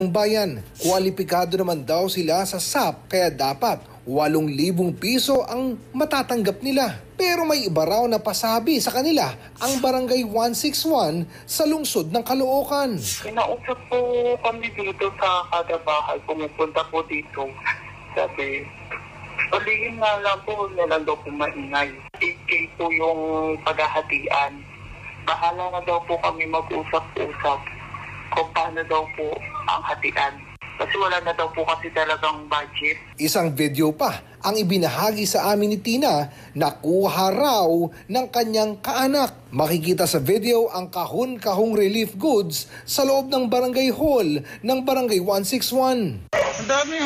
bayan. Kwalipikado naman daw sila sa SAP kaya dapat 8,000 piso ang matatanggap nila. Pero may iba raw na pasabi sa kanila ang Barangay 161 sa lungsod ng Caloocan. Kinausap po kami dito sa kada bahay, pumupunta po dito. Sabi, palihin nga lang po nila daw po maingay. 8K po yung paghahatian. Bahala na daw po kami mag-usap-usap kung paano daw po ang hatian. Kasi wala na daw po kasi talagang budget. Isang video pa ang ibinahagi sa amin ni Tina na kuha raw ng kanyang kaanak. Makikita sa video ang kahon-kahong relief goods sa loob ng barangay hall ng Barangay 161. Ang dami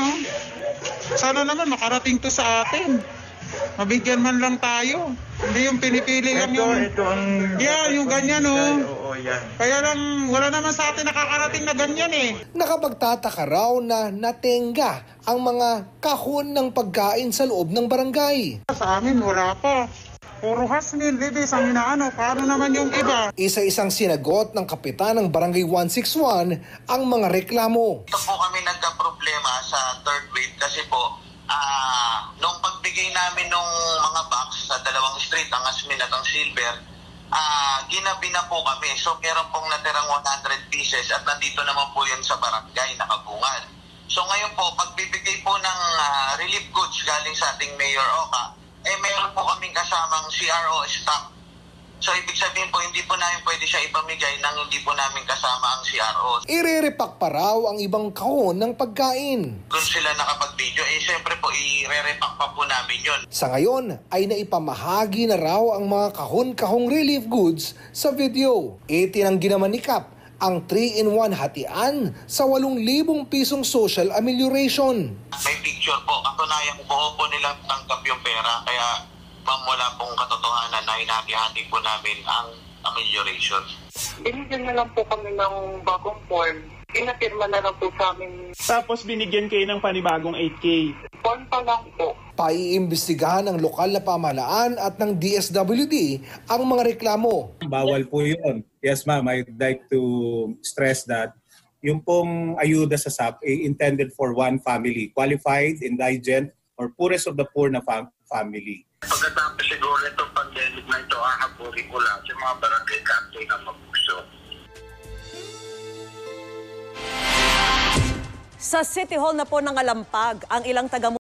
Sana naman makarating to sa atin. Mabigyan man lang tayo. Hindi yung pinipili lang yung... Ito ang... Yeah, yung ganyan Oo, yan. Kaya lang, wala naman sa atin nakakarating na ganyan Nakapagtataka raw na natenga ang mga kahon ng pagkain sa loob ng barangay. Sa amin, wala pa. Puro hasnil, libis ang inaano. Paano naman yung iba? Isa-isang sinagot ng kapitan ng Barangay 161 ang mga reklamo. Ito po kami nagka-problema sa third wave kasi po, nung pagbigay namin nung mga box sa dalawang street, ang Asmin at ang Silver, ginabi na po kami. So meron pong natirang 100 pieces at nandito naman po yun sa barangay, nakabungan. So ngayon po, pagbibigay po ng relief goods galing sa ating Mayor Oka, meron po kaming kasamang CRO stock. So ibig sabihin po, hindi po namin pwede siya ipamigay nang hindi po namin kasama ang CRO. Irerepak pa raw ang ibang kahon ng pagkain. Kung sila nakapag-video, siyempre po, i-repack pa po namin yun. Sa ngayon ay naipamahagi na raw ang mga kahon-kahong relief goods sa video. Itinanggi naman ni Kap ang 3-in-1 hatian sa 8,000 pisong social amelioration. May picture po, katunayan buo po nilang tanggap yung pera, kaya wala pong katotohanan na hinati-hati po namin ang amelioration. Binigyan na lang po kami ng bagong form. Pinapirma na lang po sa amin. Tapos binigyan kayo ng panibagong 8K. Form pa lang po. Paiimbestigahan ng lokal na pamahalaan at ng DSWD ang mga reklamo. Bawal po yun. Yes ma'am, I'd like to stress that yung pong ayuda sa SAP ay intended for one family, qualified, indigent, or poorest of the poor na family. Pagkatapos siguro itong pandemic na ito, ahaburi ko lang sa mga barangay captain na mabuso. Sa City Hall na po ng Alampag, ang ilang taga